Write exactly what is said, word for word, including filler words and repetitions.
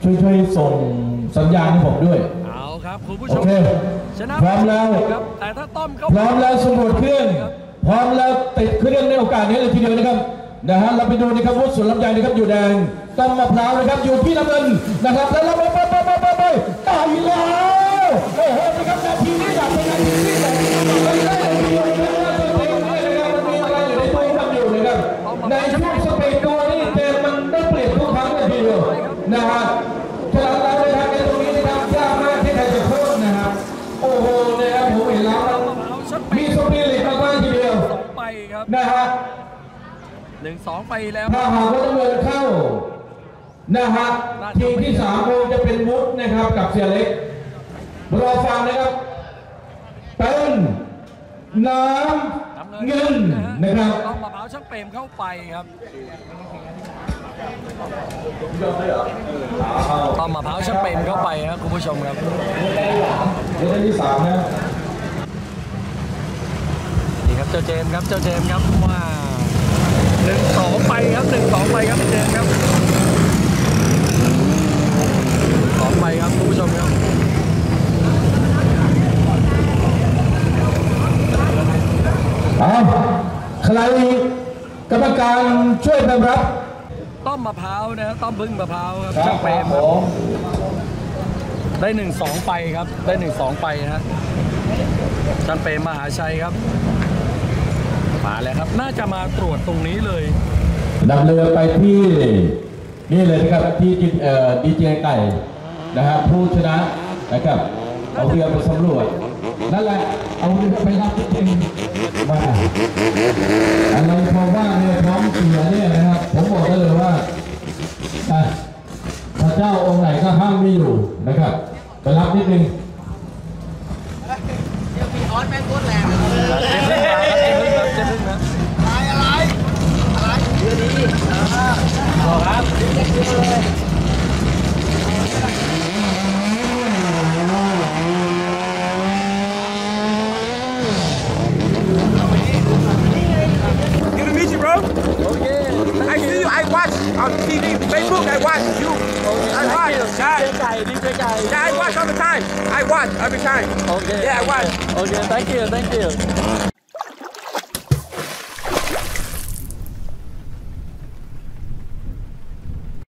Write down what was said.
ช่วยช่วยส่งสัญญาณให้ผมด้วยเอาครับคุณผู้ชโอมเคชนะพร้อมแล้วครับแต่ถ้าต้อมเขาพร้อมแล้วสำรวจเครื่องพร้อมแล้วติดเครื่องในโอกาสนี้เลยทีเดียวนะครับนะฮะเราไปดูนะครับวุฒิสวนลำไยนะครับอยู่แดงต้มมะพร้าวนะครับอยู่ที่น้ำเงินนะครับแล้วเราไปไปไปไปไปตายแล้วโอ้โหนะครับนาทีนี้อยากเป็นนาทีที่แบบไม่ได้เลยนะครับมันมีอะไรอยู่ในตัวมันอยู่นะครับในช่วงสเปนตัวนี้เกมมันได้เปรียบทุกครั้งเลยทีเดียวนะฮะฉะนั้นเราเลยทำในตรงนี้นะครับยากมากที่ใครจะโค่นนะครับโอ้โหนะครับผมเห็นแล้วมีสปิริตมากๆทีเดียวนะฮะหนึ่งสองไปแล้วถ้าหากว่าต้องเดินเข้านะฮะทีมที่สามคงจะเป็นวุฒินะครับกับเสียเล็กรอฟังนะครับเป็นน้ำเงินนะครับต้องมะพร้าวช่างเปรมเข้าไปครับต้องมะพร้าวช่างเปรมเข้าไปครับคุณผู้ชมครับเรื่องที่สามนะนี่ครับเจ้าเจมครับเจ้าเจมครับว่าหนึ่งสองไปครับหนึ่งสองไปครับเจมครับสองไปครับคุณผู้ชมครับเอาใครกรรมการช่วยเป็นรับต้อมมะพร้าวนะต้อมพึ่งมะพร้าวครับช่างเปรมครับได้หนึ่งสองไปครับได้หนึ่งสองไปฮะช่างเปรมมหาชัยครับมาแล้วครับน่าจะมาตรวจตรงนี้เลยนำเรือไปที่นี่เลยนะครับที่เอ่อดีเจไก่นะครับผู้ชนะนะครับเอาเรือไปสำรวจนั่นแหละเอาเรือไปรับที่จริงมาอะไรพอว่าเนี่ยพร้อมเสียเนี่ยนะครับผมบอกได้เลยว่าพระเจ้าองค์ไหนก็ห้ามไม่อยู่นะครับไปรับนิดนึงเดี๋ยวพี่ออสแม่งโคตรแรงอะไรอะไรอะไรเดี๋ยวนี้บอกครับเดี๋ยวเดี๋ยวเลย I see you. I watch on T V, Facebook. I watch you. I watch. Yeah. Yeah, I watch all the time. I watch every time. Okay. Yeah, I watch. Okay. Thank you. Thank you.